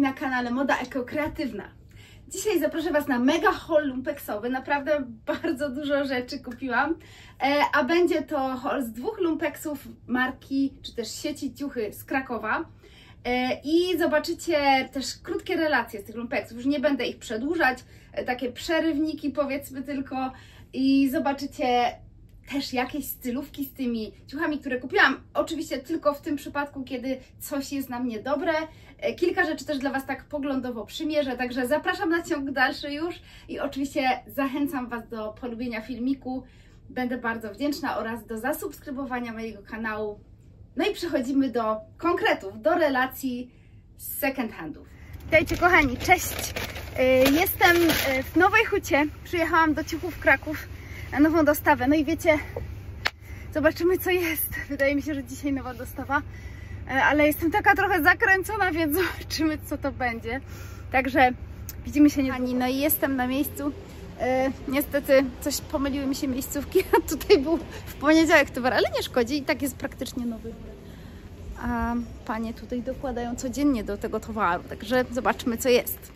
na kanale Moda Eko Kreatywna. Dzisiaj zaproszę Was na mega haul lumpeksowy. Naprawdę bardzo dużo rzeczy kupiłam, a będzie to haul z 2 lumpeksów marki, czy też sieci Ciuchy z Krakowa. I zobaczycie też krótkie relacje z tych lumpeksów. Już nie będę ich przedłużać, takie przerywniki powiedzmy tylko. I zobaczycie też jakieś stylówki z tymi ciuchami, które kupiłam. Oczywiście tylko w tym przypadku, kiedy coś jest na mnie dobre. Kilka rzeczy też dla Was tak poglądowo przymierzę, także zapraszam na ciąg dalszy już i oczywiście zachęcam Was do polubienia filmiku. Będę bardzo wdzięczna oraz do zasubskrybowania mojego kanału. No i przechodzimy do konkretów, do relacji z second handów. Witajcie kochani, cześć! Jestem w Nowej Hucie, przyjechałam do Ciuchów Kraków na nową dostawę. No i wiecie, zobaczymy co jest. Wydaje mi się, że dzisiaj nowa dostawa, ale jestem taka trochę zakręcona, więc zobaczymy co to będzie. Także widzimy się niedługo. No i jestem na miejscu. Niestety coś pomyliły mi się miejscówki. Tutaj był w poniedziałek towar, ale nie szkodzi, i tak jest praktycznie nowy. A panie tutaj dokładają codziennie do tego towaru, także zobaczmy co jest.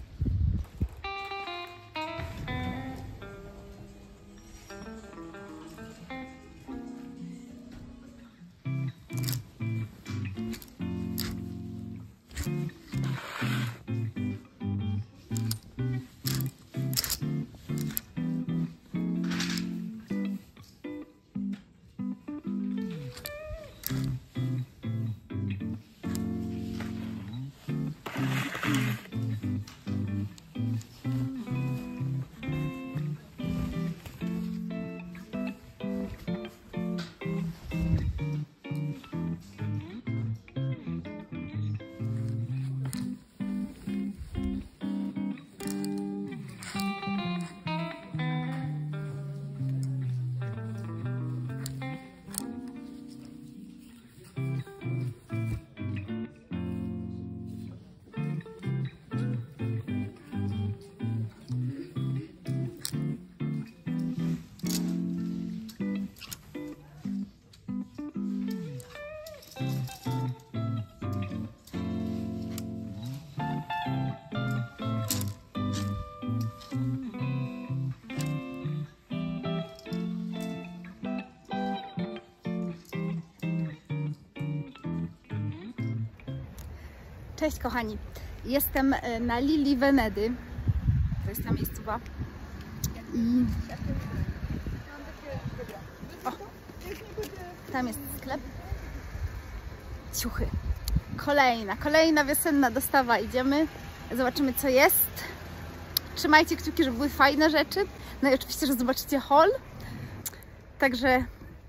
Cześć kochani, jestem na Lili Venedy, to jest ta miejscowa i o, tam jest sklep, ciuchy, kolejna wiosenna dostawa, idziemy, zobaczymy co jest, trzymajcie kciuki, żeby były fajne rzeczy, no i oczywiście, że zobaczycie haul, także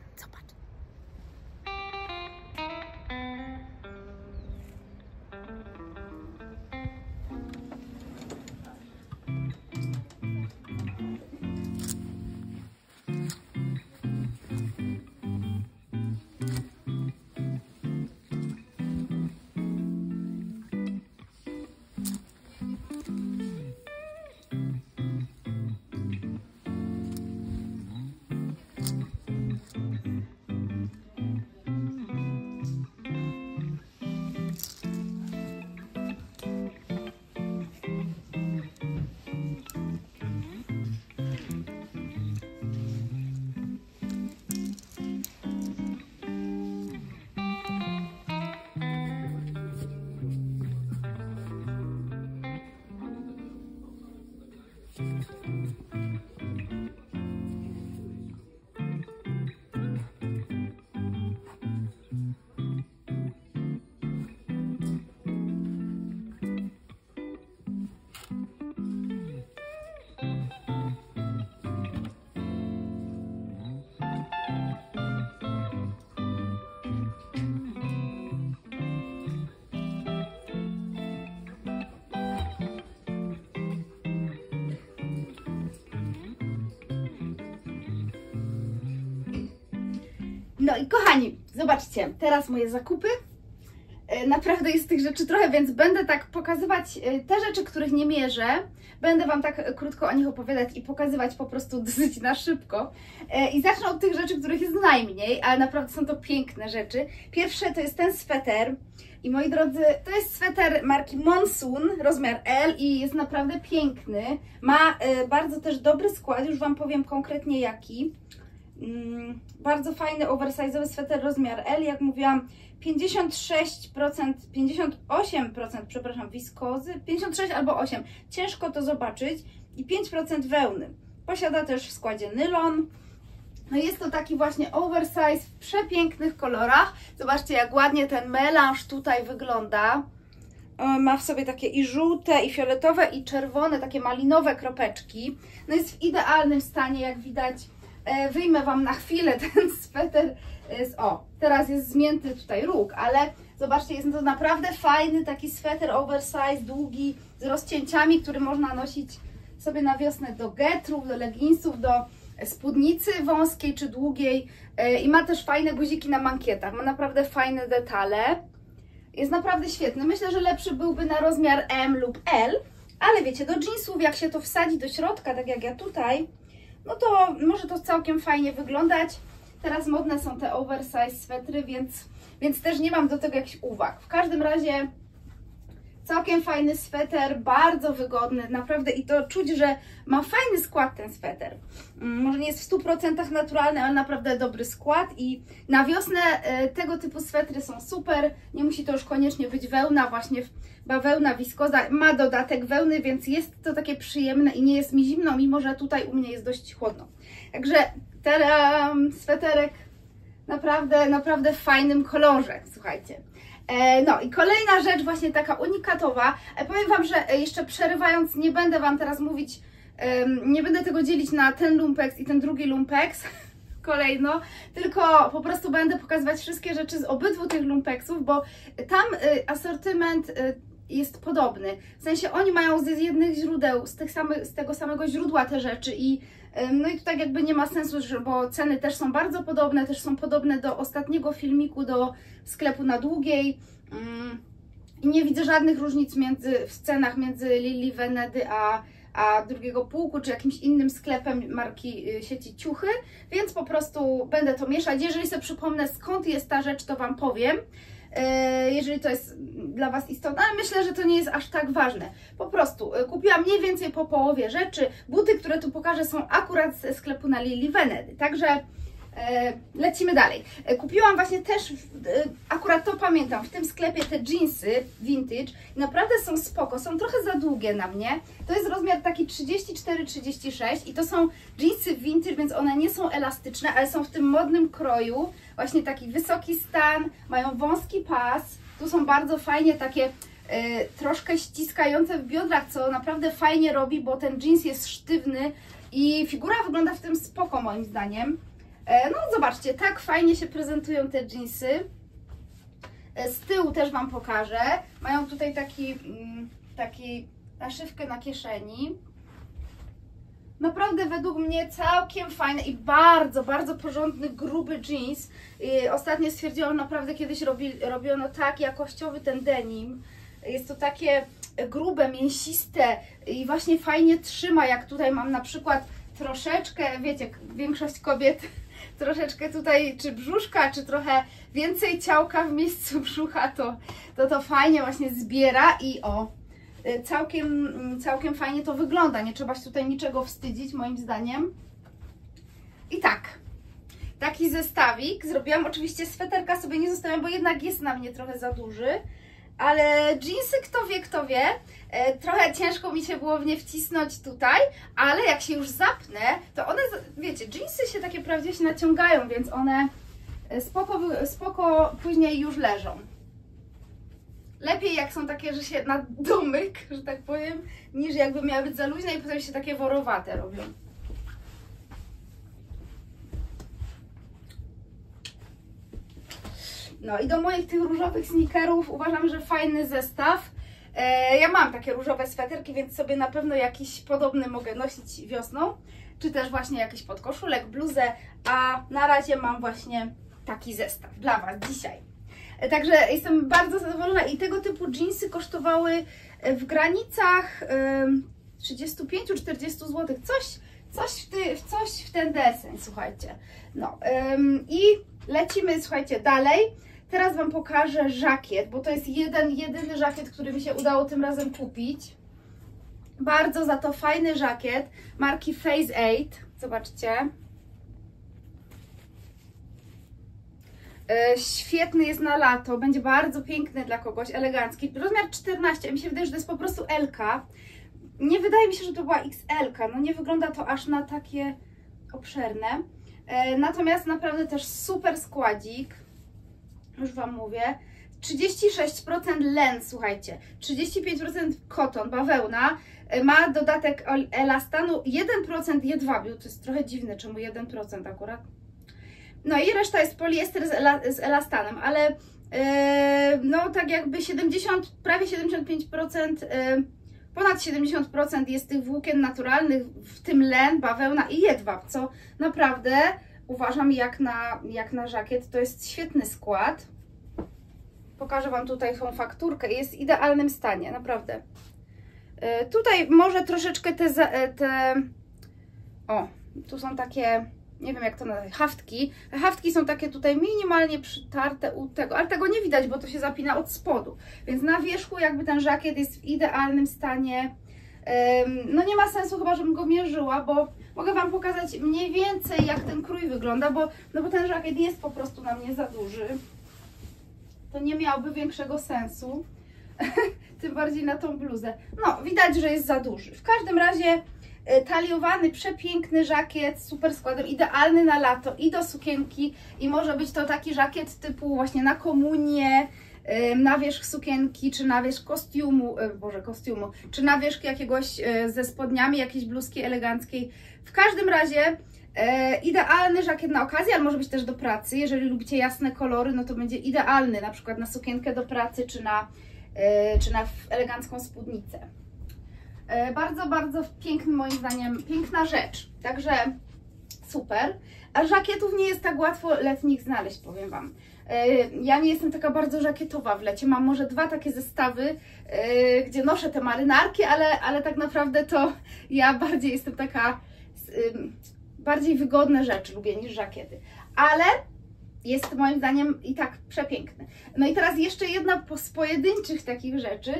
no i kochani, zobaczcie, teraz moje zakupy. Naprawdę jest tych rzeczy trochę, więc będę tak pokazywać te rzeczy, których nie mierzę. Będę Wam tak krótko o nich opowiadać i pokazywać po prostu dosyć na szybko. I zacznę od tych rzeczy, których jest najmniej, ale naprawdę są to piękne rzeczy. Pierwsze to jest ten sweter. I moi drodzy, to jest sweter marki Monsoon, rozmiar L i jest naprawdę piękny. Ma bardzo też dobry skład, już Wam powiem konkretnie jaki. Bardzo fajny, oversize'owy sweter rozmiar L, jak mówiłam, 56%, 58%, przepraszam, wiskozy, 56 albo 8, ciężko to zobaczyć, i 5% wełny. Posiada też w składzie nylon. No jest to taki właśnie oversize w przepięknych kolorach. Zobaczcie, jak ładnie ten melanż tutaj wygląda. Ma w sobie takie i żółte, i fioletowe, i czerwone, takie malinowe kropeczki. No jest w idealnym stanie, jak widać. Wyjmę Wam na chwilę ten sweter. O, teraz jest zmięty tutaj róg, ale zobaczcie, jest to naprawdę fajny taki sweter oversize, długi, z rozcięciami, który można nosić sobie na wiosnę do getrów, do leginsów, do spódnicy wąskiej czy długiej. I ma też fajne guziki na mankietach, ma naprawdę fajne detale. Jest naprawdę świetny. Myślę, że lepszy byłby na rozmiar M lub L, ale wiecie, do jeansów jak się to wsadzi do środka, tak jak ja tutaj, no to może to całkiem fajnie wyglądać. Teraz modne są te oversize swetry, więc też nie mam do tego jakichś uwag. W każdym razie całkiem fajny sweter, bardzo wygodny, naprawdę, i to czuć, że ma fajny skład ten sweter. Może nie jest w 100% naturalny, ale naprawdę dobry skład, i na wiosnę tego typu swetry są super. Nie musi to już koniecznie być wełna, właśnie bawełna, wiskoza, ma dodatek wełny, więc jest to takie przyjemne i nie jest mi zimno, mimo że tutaj u mnie jest dość chłodno. Także sweterek naprawdę w fajnym kolorze, słuchajcie. No i kolejna rzecz, właśnie taka unikatowa. Powiem Wam, że jeszcze przerywając, nie będę Wam teraz mówić, nie będę tego dzielić na ten lumpeks i ten drugi lumpeks kolejno, tylko po prostu będę pokazywać wszystkie rzeczy z obydwu tych lumpeksów, bo tam asortyment jest podobny. W sensie oni mają z jednych źródeł, z tego samego źródła te rzeczy, i no i tutaj jakby nie ma sensu, bo ceny też są bardzo podobne, też są podobne do ostatniego filmiku, do sklepu na Długiej. I nie widzę żadnych różnic w cenach między Lili Venedy a drugiego pułku, czy jakimś innym sklepem marki sieci Ciuchy, więc po prostu będę to mieszać. Jeżeli sobie przypomnę, skąd jest ta rzecz, to Wam powiem, jeżeli to jest dla Was istotne, ale myślę, że to nie jest aż tak ważne. Po prostu kupiłam mniej więcej po połowie rzeczy. Buty, które tu pokażę, są akurat ze sklepu na Lili Venedy, także lecimy dalej. Kupiłam właśnie też, akurat to pamiętam, w tym sklepie te jeansy vintage. Naprawdę są spoko, są trochę za długie na mnie. To jest rozmiar taki 34-36 i to są jeansy vintage, więc one nie są elastyczne, ale są w tym modnym kroju. Właśnie taki wysoki stan, mają wąski pas. Tu są bardzo fajnie takie troszkę ściskające w biodrach, co naprawdę fajnie robi, bo ten jeans jest sztywny i figura wygląda w tym spoko, moim zdaniem. No zobaczcie, tak fajnie się prezentują te jeansy. Z tyłu też Wam pokażę. Mają tutaj taki naszywkę na kieszeni. Naprawdę według mnie całkiem fajny i bardzo porządny, gruby jeans. Ostatnio stwierdziłam, naprawdę kiedyś robiono tak jakościowy ten denim. Jest to takie grube, mięsiste i właśnie fajnie trzyma, jak tutaj mam na przykład troszeczkę, wiecie, większość kobiet troszeczkę tutaj, czy brzuszka, czy trochę więcej ciałka w miejscu brzucha, to fajnie właśnie zbiera i całkiem fajnie to wygląda. Nie trzeba się tutaj niczego wstydzić, moim zdaniem. I tak, taki zestawik zrobiłam. Oczywiście sweterka sobie nie zostawiam, bo jednak jest na mnie trochę za duży. Ale jeansy, kto wie, trochę ciężko mi się było w nie wcisnąć tutaj, ale jak się już zapnę, to one, wiecie, jeansy się takie prawdziwie się naciągają, więc one spoko później już leżą. Lepiej jak są takie, że się na domyk, że tak powiem, niż jakby miały być za luźne i potem się takie worowate robią. No i do moich tych różowych sneakerów uważam, że fajny zestaw. Ja mam takie różowe sweterki, więc sobie na pewno jakiś podobny mogę nosić wiosną, czy też właśnie jakiś podkoszulek, bluzę, a na razie mam właśnie taki zestaw dla Was dzisiaj. Także jestem bardzo zadowolona i tego typu jeansy kosztowały w granicach 35-40 zł, coś w ten deseń, słuchajcie. No i lecimy, słuchajcie, dalej. Teraz Wam pokażę żakiet, bo to jest jedyny żakiet, który mi się udało tym razem kupić. Bardzo za to fajny żakiet marki Phase 8. Zobaczcie. Świetny jest na lato, będzie bardzo piękny dla kogoś, elegancki. Rozmiar 14, mi się wydaje, że to jest po prostu L-ka. Nie wydaje mi się, że to była XL-ka, no nie wygląda to aż na takie obszerne. Natomiast naprawdę też super składzik, już Wam mówię. 36% len, słuchajcie, 35% koton, bawełna, ma dodatek elastanu, 1% jedwabiu, to jest trochę dziwne, czemu 1% akurat. No i reszta jest poliester z elastanem, ale no tak jakby prawie 75%, ponad 70% jest tych włókien naturalnych, w tym len, bawełna i jedwab, co naprawdę uważam jak na żakiet, to jest świetny skład. Pokażę Wam tutaj tą fakturkę, jest w idealnym stanie, naprawdę. Tutaj może troszeczkę o, tu są takie, nie wiem jak to nazwać, haftki. Haftki są takie tutaj minimalnie przytarte u tego, ale tego nie widać, bo to się zapina od spodu. Więc na wierzchu jakby ten żakiet jest w idealnym stanie. No nie ma sensu chyba, żebym go mierzyła, bo mogę Wam pokazać mniej więcej jak ten krój wygląda, bo ten żakiet jest po prostu na mnie za duży. To nie miałoby większego sensu, tym bardziej na tą bluzę. No, widać, że jest za duży. W każdym razie taliowany, przepiękny żakiet, super składem, idealny na lato i do sukienki i może być to taki żakiet typu właśnie na komunię, na wierzch sukienki, czy na wierzch kostiumu, czy na wierzch jakiegoś ze spodniami, jakiejś bluzki eleganckiej. W każdym razie idealny żakiet na okazję, ale może być też do pracy. Jeżeli lubicie jasne kolory, no to będzie idealny na przykład na sukienkę do pracy, czy na elegancką spódnicę. Bardzo, bardzo piękny, moim zdaniem, piękna rzecz. Także super. A żakietów nie jest tak łatwo letnich znaleźć, powiem Wam. Ja nie jestem taka bardzo żakietowa w lecie. Mam może 2 takie zestawy, gdzie noszę te marynarki, ale tak naprawdę to ja bardziej jestem taka, bardziej wygodne rzeczy lubię niż żakiety. Ale jest moim zdaniem i tak przepiękny. No i teraz jeszcze jedna z pojedynczych takich rzeczy,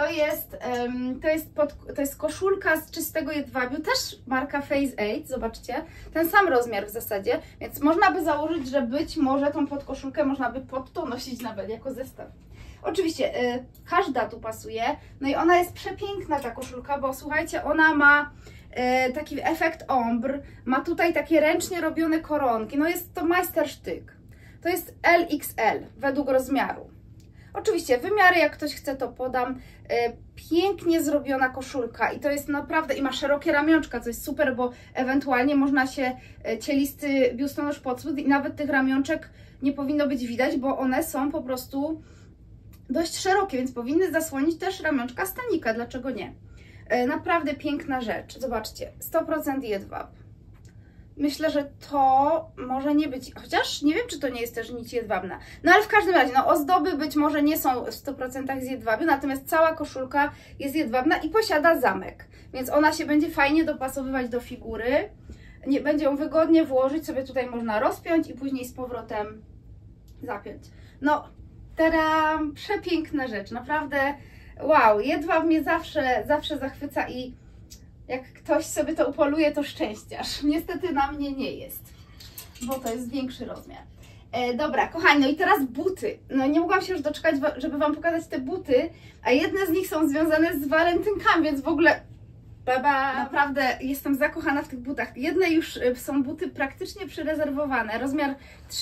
to jest koszulka z czystego jedwabiu, też marka Phase 8, zobaczcie, ten sam rozmiar w zasadzie, więc można by założyć, że być może tą podkoszulkę można by pod to nosić nawet jako zestaw. Oczywiście każda tu pasuje, no i ona jest przepiękna ta koszulka, bo słuchajcie, ona ma taki efekt ombre, ma tutaj takie ręcznie robione koronki, no jest to majstersztyk. To jest LXL według rozmiaru. Oczywiście wymiary, jak ktoś chce, to podam. Pięknie zrobiona koszulka i to jest naprawdę, i ma szerokie ramionczka, co jest super, bo ewentualnie można się cielisty biustonosz pod spód i nawet tych ramionczek nie powinno być widać, bo one są po prostu dość szerokie, więc powinny zasłonić też ramionczka stanika, dlaczego nie? Naprawdę piękna rzecz, zobaczcie, 100% jedwab. Myślę, że to może nie być, chociaż nie wiem, czy to nie jest też nić jedwabna. No ale w każdym razie, no ozdoby być może nie są w 100% z jedwabiu, natomiast cała koszulka jest jedwabna i posiada zamek. Więc ona się będzie fajnie dopasowywać do figury. Będzie ją wygodnie włożyć, sobie tutaj można rozpiąć i później z powrotem zapiąć. No, teraz przepiękna rzecz, naprawdę wow, jedwab mnie zawsze zachwyca i jak ktoś sobie to upoluje, to szczęściarz. Niestety na mnie nie jest, bo to jest większy rozmiar. Dobra, kochani, no i teraz buty. No nie mogłam się już doczekać, żeby Wam pokazać te buty, a jedne z nich są związane z walentynkami, więc w ogóle baba, naprawdę jestem zakochana w tych butach. Jedne już są buty praktycznie przyrezerwowane, rozmiar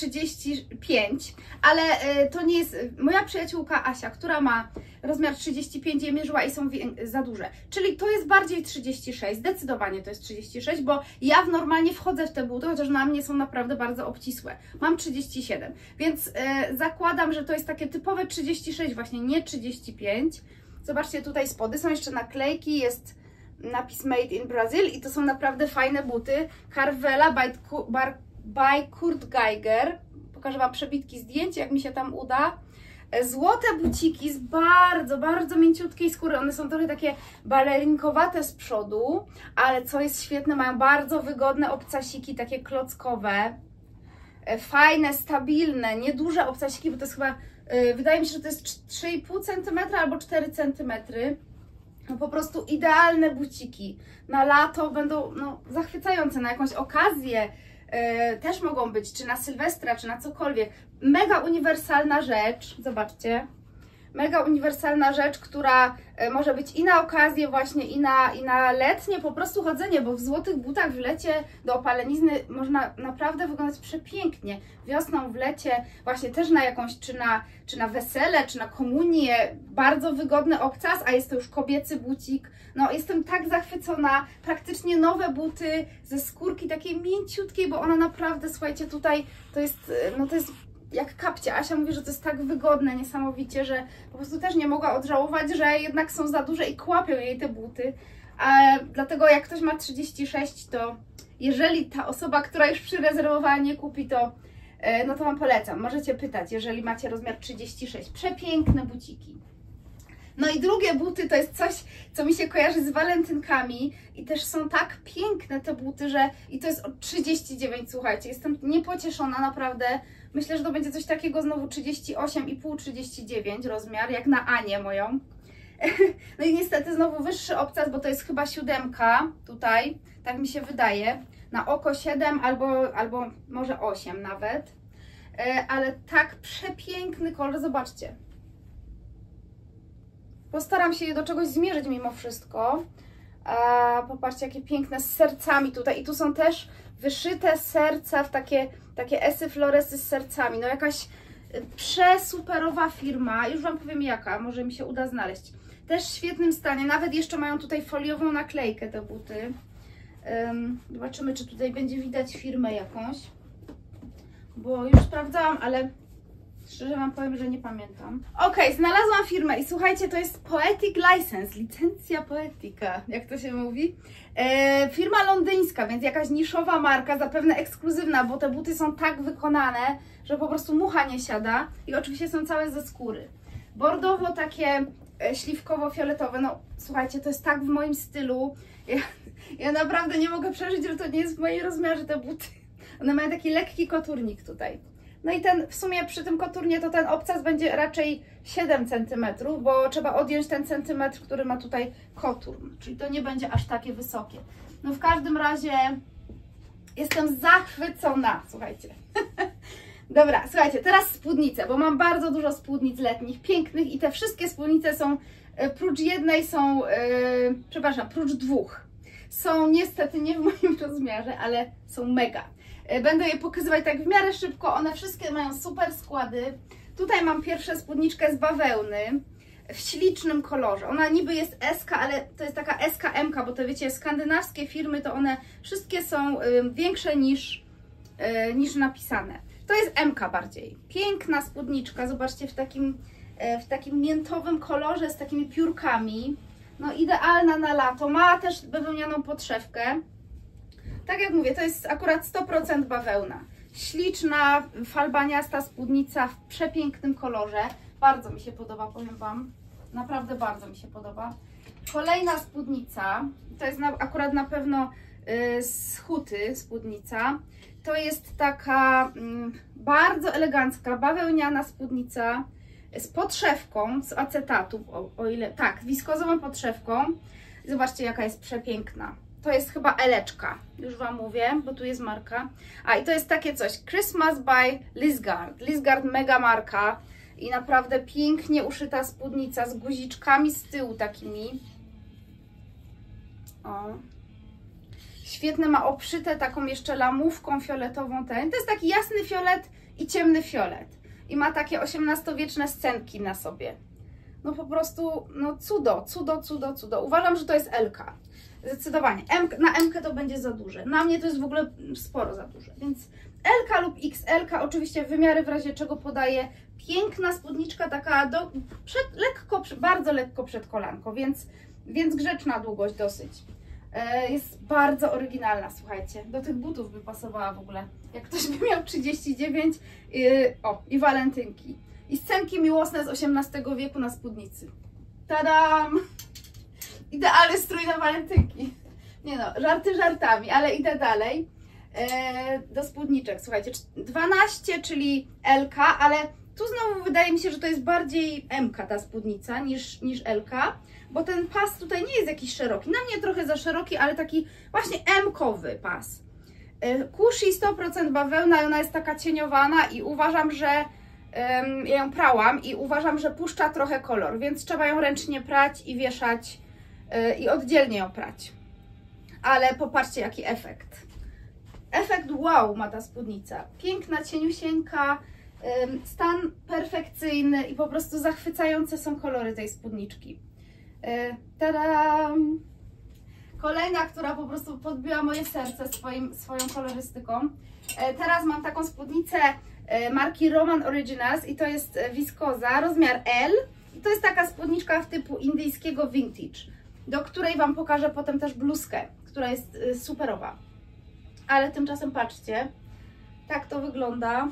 35, ale to nie jest moja przyjaciółka Asia, która ma rozmiar 35, je mierzyła i są za duże. Czyli to jest bardziej 36, zdecydowanie to jest 36, bo ja normalnie wchodzę w te buty, chociaż na mnie są naprawdę bardzo obcisłe. Mam 37, więc zakładam, że to jest takie typowe 36 właśnie, nie 35. Zobaczcie, tutaj spody są jeszcze naklejki, jest napis Made in Brazil i to są naprawdę fajne buty. Carvela by Kurt Geiger. Pokażę Wam przebitki zdjęć, jak mi się tam uda. Złote buciki z bardzo, bardzo mięciutkiej skóry. One są trochę takie balerinkowate z przodu, ale co jest świetne, mają bardzo wygodne obcasiki, takie klockowe. fajne, stabilne, nieduże obcasiki, bo to jest chyba, wydaje mi się, że to jest 3,5 cm albo 4 cm. No po prostu idealne buciki. Na lato będą no, zachwycające, na jakąś okazję też mogą być, czy na Sylwestra, czy na cokolwiek. Mega uniwersalna rzecz, zobaczcie. Mega uniwersalna rzecz, która może być i na okazję właśnie, i na letnie po prostu chodzenie, bo w złotych butach w lecie do opalenizny można naprawdę wyglądać przepięknie. Wiosną, w lecie, właśnie też na jakąś, czy na wesele, czy na komunię, bardzo wygodny obcas, a jest to już kobiecy bucik. No jestem tak zachwycona, praktycznie nowe buty ze skórki takiej mięciutkiej, bo ona naprawdę, słuchajcie, tutaj to jest, no to jest jak kapcie. Asia mówi, że to jest tak wygodne niesamowicie, że po prostu też nie mogła odżałować, że jednak są za duże i kłapią jej te buty. Dlatego jak ktoś ma 36, to jeżeli ta osoba, która już przyrezerwowała, nie kupi, to no to Wam polecam. Możecie pytać, jeżeli macie rozmiar 36. Przepiękne buciki. No i drugie buty to jest coś, co mi się kojarzy z walentynkami i też są tak piękne te buty, że i to jest od 39, słuchajcie, jestem niepocieszona naprawdę. Myślę, że to będzie coś takiego znowu 38,5-39 rozmiar, jak na Anię moją. No i niestety znowu wyższy obcas, bo to jest chyba 7 tutaj, tak mi się wydaje. Na oko 7 albo może 8 nawet. Ale tak przepiękny kolor, zobaczcie. Postaram się je do czegoś zmierzyć mimo wszystko. Popatrzcie, jakie piękne z sercami tutaj. I tu są też wyszyte serca w takie esy floresy z sercami. No jakaś przesuperowa firma. Już Wam powiem jaka, może mi się uda znaleźć. Też w świetnym stanie. Nawet jeszcze mają tutaj foliową naklejkę te buty. Zobaczymy, czy tutaj będzie widać firmę jakąś. Bo już sprawdzałam, ale szczerze Wam powiem, że nie pamiętam. Ok, znalazłam firmę i słuchajcie, to jest Poetic License, licencja poetyka, jak to się mówi. Firma londyńska, więc jakaś niszowa marka, zapewne ekskluzywna, bo te buty są tak wykonane, że po prostu mucha nie siada i oczywiście są całe ze skóry. Bordowo takie śliwkowo-fioletowe, no słuchajcie, to jest tak w moim stylu. Ja naprawdę nie mogę przeżyć, że to nie jest w moim rozmiarze te buty. One mają taki lekki koturnik tutaj. No i w sumie przy tym koturnie to ten obcas będzie raczej 7 cm, bo trzeba odjąć ten centymetr, który ma tutaj koturn, czyli to nie będzie aż takie wysokie. No w każdym razie jestem zachwycona, słuchajcie. Dobra, słuchajcie, teraz spódnice, bo mam bardzo dużo spódnic letnich, pięknych i te wszystkie spódnice są, prócz jednej są, przepraszam, prócz dwóch. Są niestety nie w moim rozmiarze, ale są mega. Będę je pokazywać tak w miarę szybko, one wszystkie mają super składy. Tutaj mam pierwszą spódniczkę z bawełny w ślicznym kolorze. Ona niby jest SK, ale to jest taka SKM, bo to wiecie, skandynawskie firmy, to one wszystkie są większe niż napisane. To jest MK bardziej. Piękna spódniczka, zobaczcie, w takim miętowym kolorze z takimi piórkami. No idealna na lato, ma też bawełnianą podszewkę. Tak jak mówię, to jest akurat 100% bawełna. Śliczna, falbaniasta spódnica w przepięknym kolorze. Bardzo mi się podoba, powiem Wam. Naprawdę bardzo mi się podoba. Kolejna spódnica, to jest akurat na pewno z huty spódnica. To jest taka bardzo elegancka, bawełniana spódnica z podszewką, z acetatu, o ile, tak, wiskozową podszewką. Zobaczcie, jaka jest przepiękna. To jest chyba Eleczka, już Wam mówię, bo tu jest marka. I to jest takie coś, Christmas by Lizgard. Lizgard mega marka i naprawdę pięknie uszyta spódnica z guziczkami z tyłu takimi. O. Świetne, ma obszyte taką jeszcze lamówką fioletową. To jest taki jasny fiolet i ciemny fiolet. I ma takie XVIII-wieczne scenki na sobie. No po prostu, no cudo, cudo, cudo, cudo. Uważam, że to jest Elka. Zdecydowanie. Na MK to będzie za duże. Na mnie to jest w ogóle sporo za duże. Więc LK lub XL, oczywiście wymiary w razie czego podaję. Piękna spódniczka, taka bardzo lekko przed kolanką, więc grzeczna długość dosyć. Jest bardzo oryginalna, słuchajcie. Do tych butów by pasowała w ogóle. Jak ktoś by miał 39 i walentynki. I scenki miłosne z XVIII wieku na spódnicy. Tadam! Idealny strój na walentynki. Nie no, żarty żartami, ale idę dalej. do spódniczek. Słuchajcie, 12, czyli LK, ale tu znowu wydaje mi się, że to jest bardziej MK ta spódnica niż LK, bo ten pas tutaj nie jest jakiś szeroki. Na mnie trochę za szeroki, ale taki właśnie M-kowy pas. Kushi 100% bawełna i ona jest taka cieniowana i uważam, że ja ją prałam i uważam, że puszcza trochę kolor, więc trzeba ją ręcznie prać i wieszać i oddzielnie ją prać. Ale popatrzcie, jaki efekt. Efekt wow ma ta spódnica. Piękna, cieniusieńka, stan perfekcyjny i po prostu zachwycające są kolory tej spódniczki. Tadam! Kolejna, która po prostu podbiła moje serce swoją kolorystyką. Teraz mam taką spódnicę marki Roman Originals i to jest wiskoza, rozmiar L. I to jest taka spódniczka w typu indyjskiego vintage, do której Wam pokażę potem też bluzkę, która jest superowa. Ale tymczasem patrzcie, tak to wygląda.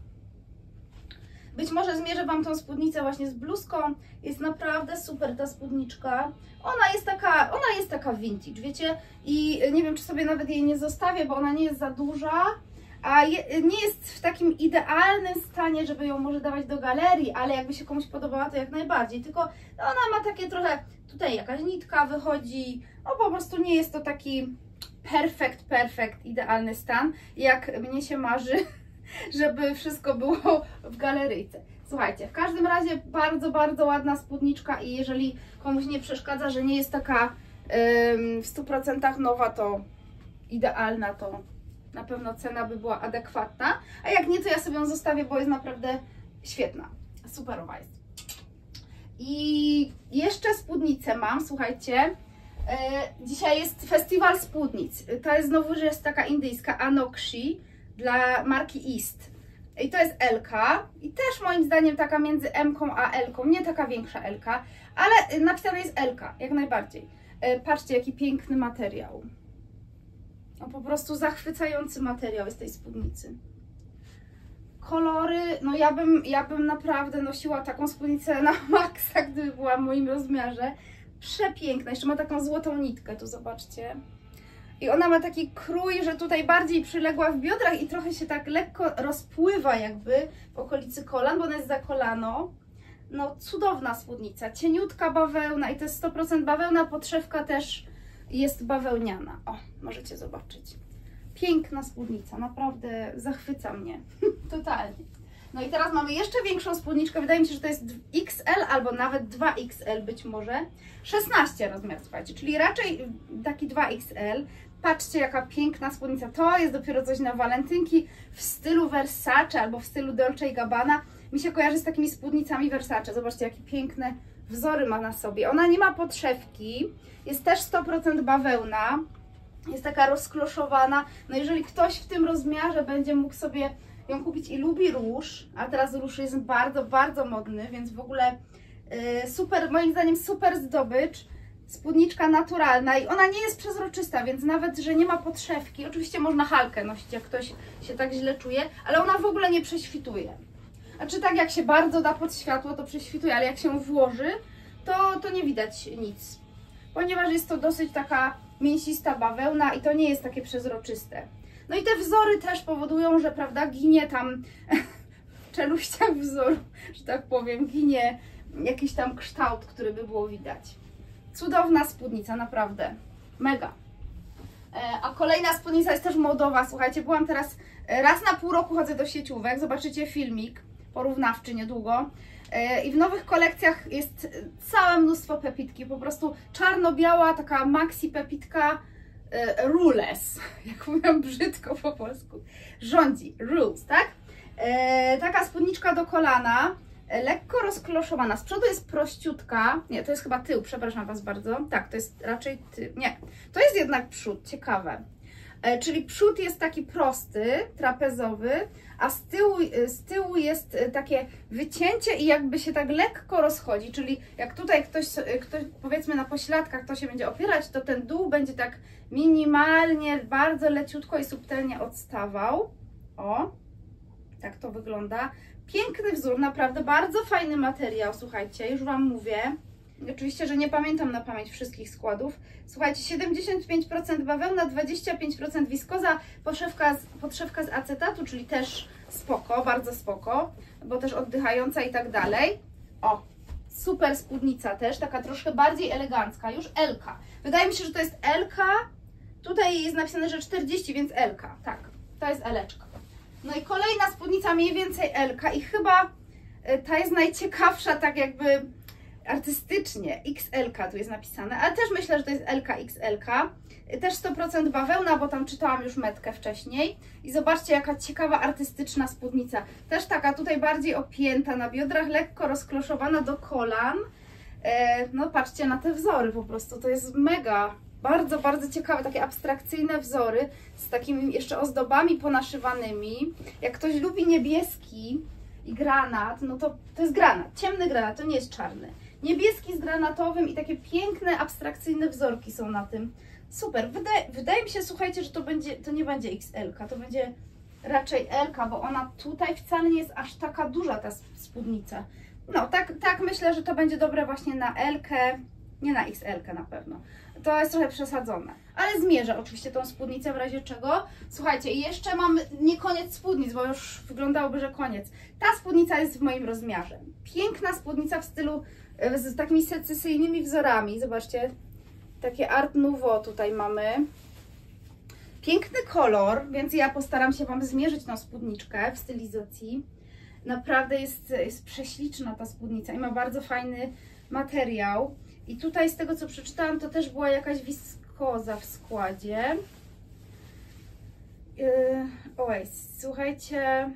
Być może zmierzę Wam tą spódnicę właśnie z bluzką. Jest naprawdę super ta spódniczka. Ona jest taka vintage, wiecie? I nie wiem, czy sobie nawet jej nie zostawię, bo ona nie jest za duża, a nie jest w takim idealnym stanie, żeby ją może dawać do galerii, ale jakby się komuś podobała, to jak najbardziej. Tylko ona ma takie trochę, tutaj jakaś nitka wychodzi, no po prostu nie jest to taki perfekt, idealny stan, jak mnie się marzy, żeby wszystko było w galeryjce. Słuchajcie, w każdym razie bardzo ładna spódniczka i jeżeli komuś nie przeszkadza, że nie jest taka w 100% nowa, to idealna, to na pewno cena by była adekwatna, a jak nie, to ja sobie ją zostawię, bo jest naprawdę świetna, superowa jest. I jeszcze spódnicę mam, słuchajcie, dzisiaj jest festiwal spódnic, to jest znowu, że jest taka indyjska Anoxi dla marki East. I to jest LK i też moim zdaniem taka między M-ką a L-ką, nie taka większa LK, ale napisane jest LK, jak najbardziej. Patrzcie, jaki piękny materiał. No, po prostu zachwycający materiał jest tej spódnicy. Kolory, no ja bym naprawdę nosiła taką spódnicę na maksa, gdyby była w moim rozmiarze. Przepiękna, jeszcze ma taką złotą nitkę, tu zobaczcie. I ona ma taki krój, że tutaj bardziej przyległa w biodrach i trochę się tak lekko rozpływa jakby w okolicy kolan, bo ona jest za kolano. No cudowna spódnica, cieniutka bawełna i to jest 100% bawełna, podszewka też jest bawełniana. O, możecie zobaczyć. Piękna spódnica, naprawdę zachwyca mnie, totalnie. No i teraz mamy jeszcze większą spódniczkę, wydaje mi się, że to jest XL albo nawet 2XL być może. 16 rozmiar, słuchajcie, czyli raczej taki 2XL. Patrzcie, jaka piękna spódnica. To jest dopiero coś na walentynki w stylu Versace albo w stylu Dolce & Gabbana. Mi się kojarzy z takimi spódnicami Versace. Zobaczcie, jakie piękne wzory ma na sobie. Ona nie ma podszewki, jest też 100% bawełna. Jest taka rozkloszowana. No jeżeli ktoś w tym rozmiarze będzie mógł sobie ją kupić i lubi róż, a teraz róż jest bardzo modny, więc w ogóle super, moim zdaniem super zdobycz. Spódniczka naturalna i ona nie jest przezroczysta, więc nawet, że nie ma podszewki, oczywiście można halkę nosić, jak ktoś się tak źle czuje, ale ona w ogóle nie prześwituje. Znaczy tak, jak się bardzo da pod światło, to prześwituje, ale jak się włoży, to nie widać nic. Ponieważ jest to dosyć taka mięsista bawełna i to nie jest takie przezroczyste. No i te wzory też powodują, że prawda, ginie tam w czeluściach wzoru, że tak powiem, ginie jakiś tam kształt, który by było widać. Cudowna spódnica, naprawdę, mega. A kolejna spódnica jest też modowa, słuchajcie, byłam teraz, raz na pół roku chodzę do sieciówek, zobaczycie filmik porównawczy niedługo. I w nowych kolekcjach jest całe mnóstwo pepitki, po prostu czarno-biała, taka maxi pepitka, rules, jak mówią brzydko po polsku, rządzi, rules, tak? Taka spódniczka do kolana, lekko rozkloszowana, z przodu jest prościutka, nie, to jest chyba tył, przepraszam Was bardzo, tak, to jest raczej tył, nie, to jest jednak przód, ciekawe, czyli przód jest taki prosty, trapezowy, a z tyłu jest takie wycięcie i jakby się tak lekko rozchodzi, czyli jak tutaj ktoś powiedzmy na pośladkach to się będzie opierać, to ten dół będzie tak minimalnie, bardzo leciutko i subtelnie odstawał, o, tak to wygląda. Piękny wzór, naprawdę bardzo fajny materiał, słuchajcie, już Wam mówię. Oczywiście, że nie pamiętam na pamięć wszystkich składów. Słuchajcie, 75% bawełna, 25% wiskoza, podszewka z acetatu, czyli też spoko, bardzo spoko, bo też oddychająca i tak dalej. O, super spódnica też, taka troszkę bardziej elegancka, już L-ka. Wydaje mi się, że to jest L-ka. Tutaj jest napisane, że 40, więc L-ka. Tak, to jest L-eczka. No i kolejna spódnica mniej więcej L-ka i chyba ta jest najciekawsza, tak jakby artystycznie. XL-ka tu jest napisane, ale też myślę, że to jest L-ka, XL-ka. Też 100% bawełna, bo tam czytałam już metkę wcześniej. I zobaczcie, jaka ciekawa, artystyczna spódnica. Też taka tutaj bardziej opięta na biodrach, lekko rozkloszowana do kolan. No patrzcie na te wzory po prostu, to jest mega. Bardzo, bardzo ciekawe, takie abstrakcyjne wzory z takimi jeszcze ozdobami ponaszywanymi. Jak ktoś lubi niebieski i granat, no to jest granat, ciemny granat, to nie jest czarny. Niebieski z granatowym i takie piękne, abstrakcyjne wzorki są na tym. Super, wydaje mi się, słuchajcie, że to nie będzie XL-ka, to będzie raczej L-ka, bo ona tutaj wcale nie jest aż taka duża, ta spódnica. No, tak myślę, że to będzie dobre właśnie na L-kę, nie na XL-kę na pewno. To jest trochę przesadzone, ale zmierzę oczywiście tą spódnicę w razie czego. Słuchajcie, i jeszcze mamy nie koniec spódnic, bo już wyglądałoby, że koniec. Ta spódnica jest w moim rozmiarze. Piękna spódnica w stylu z takimi secesyjnymi wzorami. Zobaczcie, takie Art Nouveau tutaj mamy. Piękny kolor, więc ja postaram się Wam zmierzyć tą spódniczkę w stylizacji. Naprawdę jest prześliczna ta spódnica i ma bardzo fajny materiał. I tutaj z tego, co przeczytałam, to też była jakaś wiskoza w składzie. Oj, słuchajcie,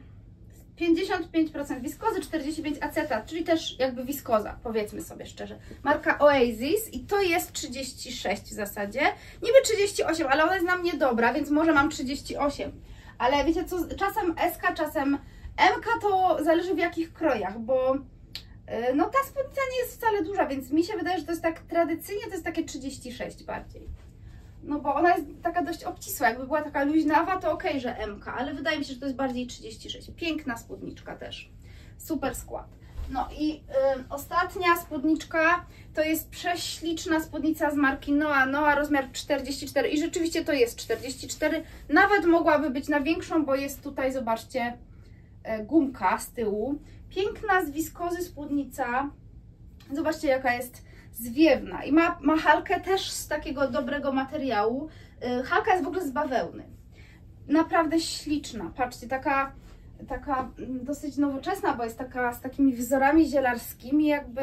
55% wiskozy, 45% acetat, czyli też jakby wiskoza, powiedzmy sobie szczerze. Marka Oasis i to jest 36 w zasadzie. Niby 38, ale ona jest na mnie dobra, więc może mam 38. Ale wiecie co, czasem SK, czasem MK, to zależy w jakich krojach, bo no ta spódnica nie jest wcale duża, więc mi się wydaje, że to jest tak tradycyjnie, to jest takie 36 bardziej. No bo ona jest taka dość obcisła, jakby była taka luźnawa, to okej, że MK, ale wydaje mi się, że to jest bardziej 36. Piękna spódniczka też, super skład. No i ostatnia spódniczka to jest prześliczna spódnica z marki Noa, rozmiar 44 i rzeczywiście to jest 44, nawet mogłaby być na większą, bo jest tutaj, zobaczcie, gumka z tyłu. Piękna z wiskozy spódnica, zobaczcie jaka jest zwiewna i ma halkę też z takiego dobrego materiału. Halka jest w ogóle z bawełny, naprawdę śliczna, patrzcie, taka dosyć nowoczesna, bo jest taka z takimi wzorami zielarskimi, jakby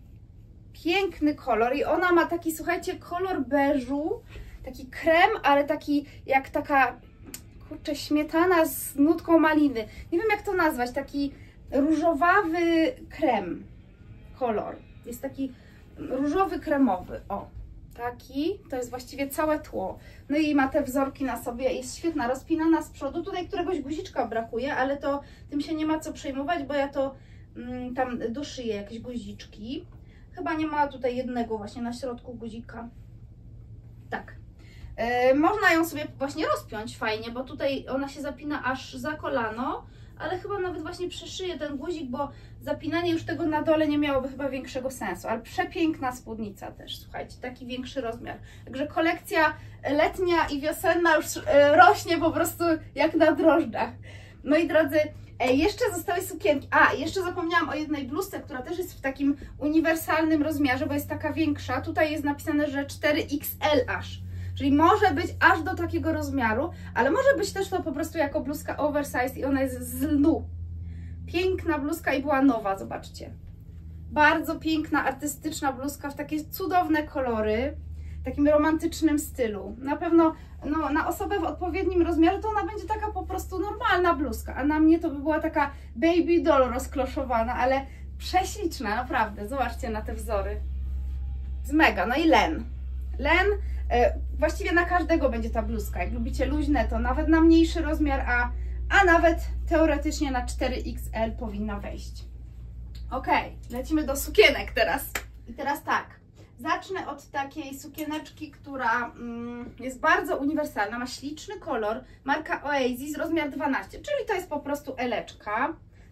piękny kolor i ona ma taki, słuchajcie, kolor beżu, taki krem, ale taki jak taka, kurczę, śmietana z nutką maliny, nie wiem jak to nazwać, taki różowawy krem, kolor, jest taki różowy kremowy, o, taki, to jest właściwie całe tło, no i ma te wzorki na sobie, jest świetna, rozpinana z przodu, tutaj któregoś guziczka brakuje, ale to tym się nie ma co przejmować, bo ja to tam doszyję jakieś guziczki, chyba nie ma tutaj jednego właśnie na środku guzika, tak. Można ją sobie właśnie rozpiąć fajnie, bo tutaj ona się zapina aż za kolano, ale chyba nawet właśnie przeszyję ten guzik, bo zapinanie już tego na dole nie miałoby chyba większego sensu, ale przepiękna spódnica też, słuchajcie, taki większy rozmiar. Także kolekcja letnia i wiosenna już rośnie po prostu jak na drożdżach. Moi drodzy, jeszcze zostały sukienki. A, jeszcze zapomniałam o jednej bluzce, która też jest w takim uniwersalnym rozmiarze, bo jest taka większa. Tutaj jest napisane, że 4XL aż. Czyli może być aż do takiego rozmiaru, ale może być też to po prostu jako bluzka oversize i ona jest z lnu. Piękna bluzka i była nowa, zobaczcie. Bardzo piękna, artystyczna bluzka w takie cudowne kolory, w takim romantycznym stylu. Na pewno no, na osobę w odpowiednim rozmiarze to ona będzie taka po prostu normalna bluzka, a na mnie to by była taka baby doll rozkloszowana, ale prześliczna, naprawdę. Zobaczcie na te wzory. Z mega. No i len. Len. Właściwie na każdego będzie ta bluzka. Jak lubicie luźne, to nawet na mniejszy rozmiar, a nawet teoretycznie na 4XL powinna wejść. Ok, lecimy do sukienek teraz. I teraz tak, zacznę od takiej sukieneczki, która jest bardzo uniwersalna, ma śliczny kolor, marka Oasis, rozmiar 12, czyli to jest po prostu eleczka.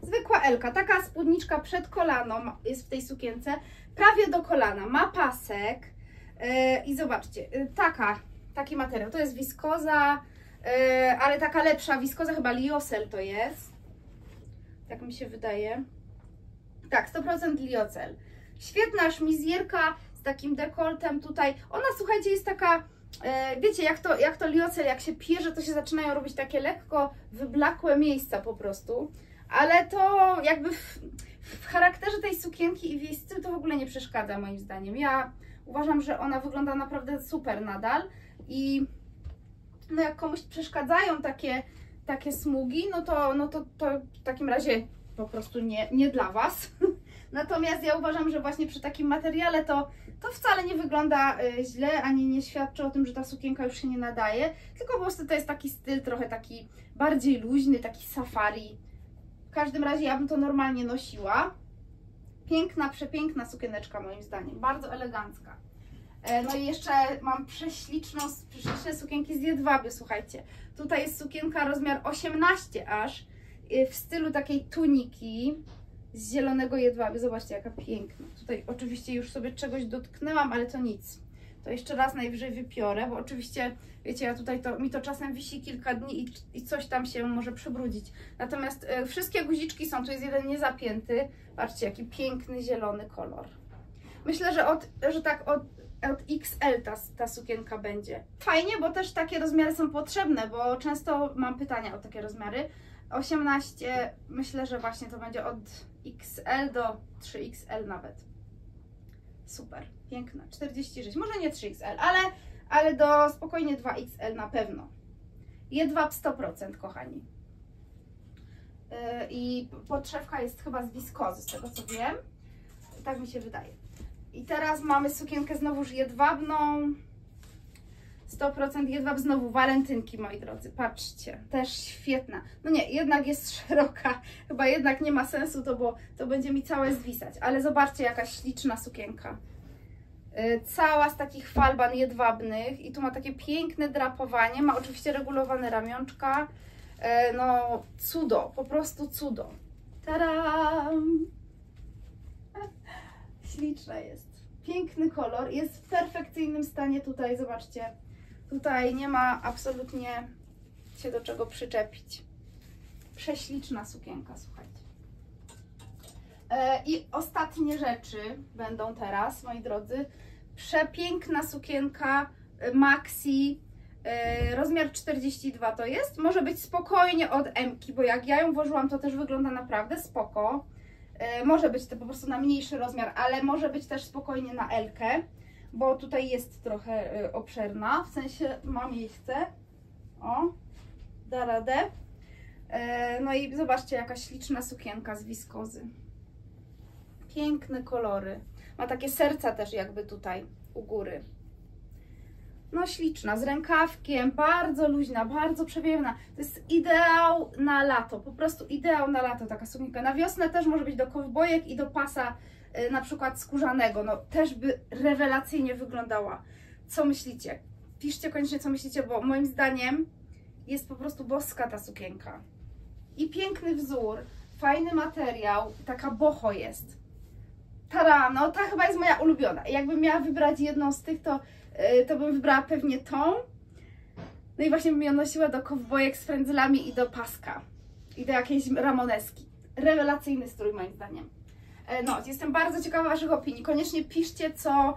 Zwykła Elka, taka spódniczka przed kolano jest w tej sukience, prawie do kolana, ma pasek i zobaczcie, taki materiał, to jest wiskoza, ale taka lepsza wiskoza, chyba Lyocell to jest, tak mi się wydaje, tak, 100% Lyocell. Świetna szmizjerka z takim dekoltem tutaj, ona słuchajcie jest taka, wiecie jak to Lyocell, jak się pierze, to się zaczynają robić takie lekko wyblakłe miejsca po prostu, ale to jakby w charakterze tej sukienki i w jej stylu to w ogóle nie przeszkadza moim zdaniem. Ja uważam, że ona wygląda naprawdę super nadal i no jak komuś przeszkadzają takie smugi, no to w takim razie po prostu nie dla Was. Natomiast ja uważam, że właśnie przy takim materiale to wcale nie wygląda źle, ani nie świadczy o tym, że ta sukienka już się nie nadaje, tylko po prostu to jest taki styl trochę taki bardziej luźny, taki safari. W każdym razie ja bym to normalnie nosiła. Piękna, przepiękna sukieneczka moim zdaniem, bardzo elegancka. No i jeszcze mam prześliczne sukienki z jedwabiu, słuchajcie. Tutaj jest sukienka rozmiar 18 aż, w stylu takiej tuniki z zielonego jedwabiu. Zobaczcie jaka piękna. Tutaj oczywiście już sobie czegoś dotknęłam, ale to nic. To jeszcze raz najwyżej wypiorę, bo oczywiście, wiecie, ja tutaj mi to czasem wisi kilka dni i coś tam się może przybrudzić. Natomiast wszystkie guziczki są, tu jest jeden niezapięty. Patrzcie, jaki piękny zielony kolor. Myślę, że od XL ta sukienka będzie. Fajnie, bo też takie rozmiary są potrzebne, bo często mam pytania o takie rozmiary. 18, myślę, że właśnie to będzie od XL do 3XL nawet. Super, piękna. 46, może nie 3XL, ale do spokojnie 2XL na pewno. Jedwab 100%, kochani. I podszewka jest chyba z wiskozy, z tego co wiem. Tak mi się wydaje. I teraz mamy sukienkę znowuż jedwabną. 100% jedwab, znowu walentynki, moi drodzy. Patrzcie, też świetna. No nie, jednak jest szeroka. Chyba jednak nie ma sensu, bo to będzie mi całe zwisać. Ale zobaczcie, jaka śliczna sukienka. Cała z takich falban jedwabnych i tu ma takie piękne drapowanie. Ma oczywiście regulowane ramionczka. No cudo, po prostu cudo. Tadam! Śliczna jest. Piękny kolor, jest w perfekcyjnym stanie tutaj, zobaczcie. Tutaj nie ma absolutnie się do czego przyczepić. Prześliczna sukienka, słuchajcie. I ostatnie rzeczy będą teraz, moi drodzy. Przepiękna sukienka maxi, rozmiar 42 to jest. Może być spokojnie od M-ki, bo jak ja ją włożyłam, to też wygląda naprawdę spoko. Może być to po prostu na mniejszy rozmiar, ale może być też spokojnie na L-kę, bo tutaj jest trochę obszerna, w sensie ma miejsce. O, da radę. No i zobaczcie, jaka śliczna sukienka z wiskozy. Piękne kolory. Ma takie serca też jakby tutaj u góry. No śliczna, z rękawkiem, bardzo luźna, bardzo przewiewna. To jest ideał na lato, po prostu ideał na lato taka sukienka. Na wiosnę też może być do kowbojek i do pasa na przykład skórzanego. No też by rewelacyjnie wyglądała. Co myślicie? Piszcie koniecznie, co myślicie, bo moim zdaniem jest po prostu boska ta sukienka. I piękny wzór, fajny materiał, taka boho jest. Tada, no ta chyba jest moja ulubiona. Jakbym miała wybrać jedną z tych, to bym wybrała pewnie tą. No i właśnie bym ją nosiła do kowbojek z frędzelami i do paska. I do jakiejś ramoneski. Rewelacyjny strój moim zdaniem. No, jestem bardzo ciekawa Waszych opinii. Koniecznie piszcie,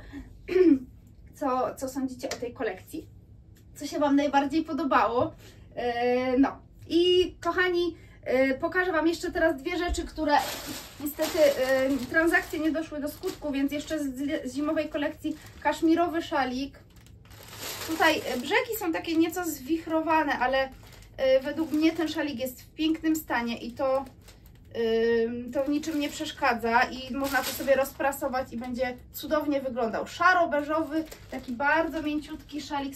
co sądzicie o tej kolekcji. Co się Wam najbardziej podobało. No i kochani, pokażę Wam jeszcze teraz dwie rzeczy, które niestety transakcje nie doszły do skutku, więc jeszcze z zimowej kolekcji kaszmirowy szalik. Tutaj brzegi są takie nieco zwichrowane, ale według mnie ten szalik jest w pięknym stanie i to w niczym nie przeszkadza i można to sobie rozprasować i będzie cudownie wyglądał. Szaro-beżowy, taki bardzo mięciutki szalik,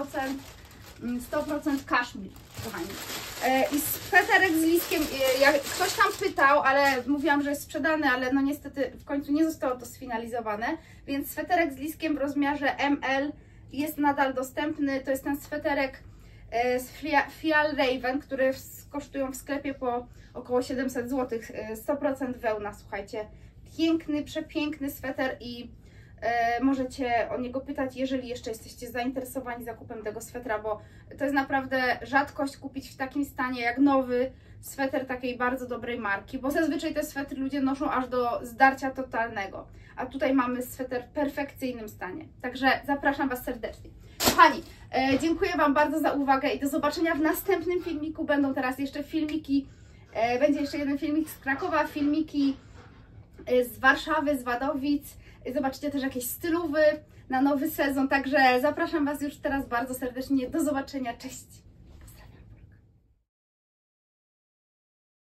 100% kaszmir, kochani. I sweterek z listkiem, ktoś tam pytał, ale mówiłam, że jest sprzedany, ale no niestety w końcu nie zostało to sfinalizowane, więc sweterek z listkiem w rozmiarze ML jest nadal dostępny. To jest ten sweterek z Fjällräven, które kosztują w sklepie po około 700 zł, 100% wełna, słuchajcie. Piękny, przepiękny sweter i możecie o niego pytać, jeżeli jeszcze jesteście zainteresowani zakupem tego swetra, bo to jest naprawdę rzadkość kupić w takim stanie jak nowy sweter takiej bardzo dobrej marki, bo zazwyczaj te swetry ludzie noszą aż do zdarcia totalnego, a tutaj mamy sweter w perfekcyjnym stanie, także zapraszam Was serdecznie. Kochani, dziękuję Wam bardzo za uwagę i do zobaczenia w następnym filmiku. Będą teraz jeszcze filmiki, będzie jeszcze jeden filmik z Krakowa, filmiki z Warszawy, z Wadowic. Zobaczycie też jakieś stylówy na nowy sezon, także zapraszam Was już teraz bardzo serdecznie. Do zobaczenia, cześć!